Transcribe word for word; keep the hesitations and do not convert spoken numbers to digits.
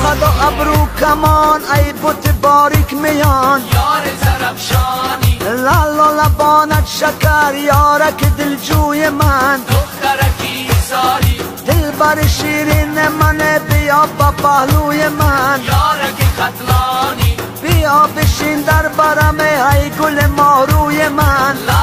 قد و ابرو کمان ای بوت باریک میان یار زرفشانی لال و لبانت شکر یارک دلجوی من دخترکی ساری دل بر شیرین من بیا با پهلوی من یارک خطلانی بیا بشین در برم ای گل ماروی من